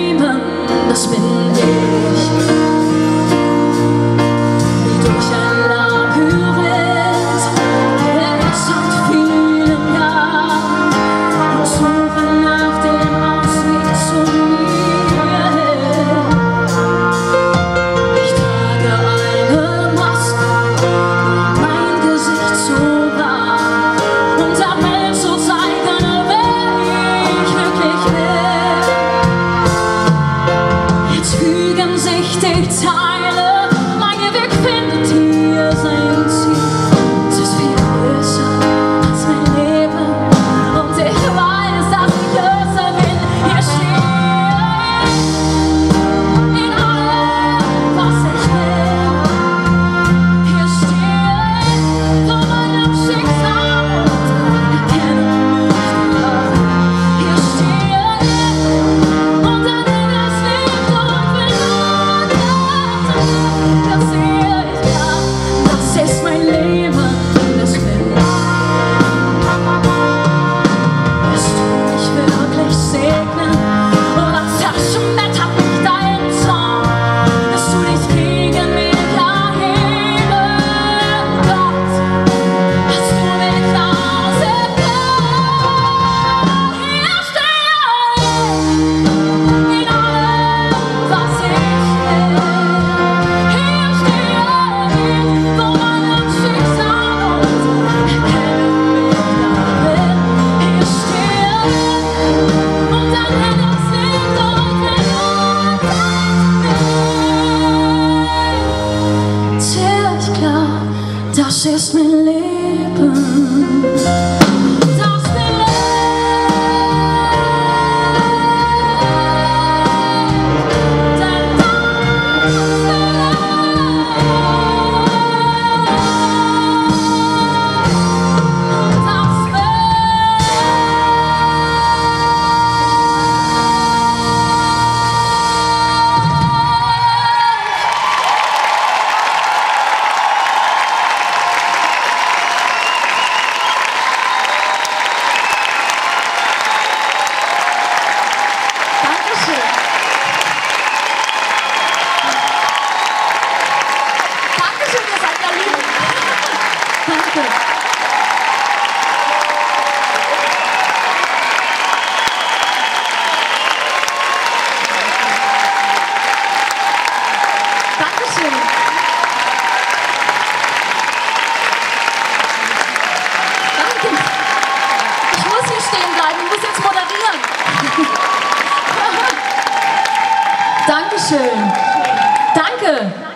Leben, das bin ich. Wie durch ein Labyrinth, seit vielen Jahren, und suche nach dem Ausweg zu mir hin. Ich trage eine Maske, mein Gesicht zu wahren und der Welt zu zeigen, wer ich wirklich bin. Jetzt fügen sich die Teile, mein Weg findet hier sein Ziel. Es ist viel größer als mein Leben und ich weiß, dass ich größer bin. Hier stehe ich in allem, was ich will. Hier stehe ich vor meinem Schicksal und erkenne mich darin. Hier stehe ich und dann in das Licht und will nur das sehe ich ja, das ist mein Leben, das bin ich. Wirst du mich wirklich segnen oder zerschmettert mich dein Zorn? Wirst du dich gegen mich erheben, Gott? Hast du mich ausgeplant? Hier stehe ich in allem, was ich will. Hier stehe ich vor meinem Schicksal und erkenne mich darin. Hier stehe ich und dann in das Licht und will nur das sehe ich klar, das ist mein Leben. Das bin ich. Denn das Dankeschön. Dankeschön, ihr seid ja lieb. Danke. Dankeschön. Danke. Ich muss hier stehen bleiben, ich muss jetzt moderieren. Dankeschön. Danke.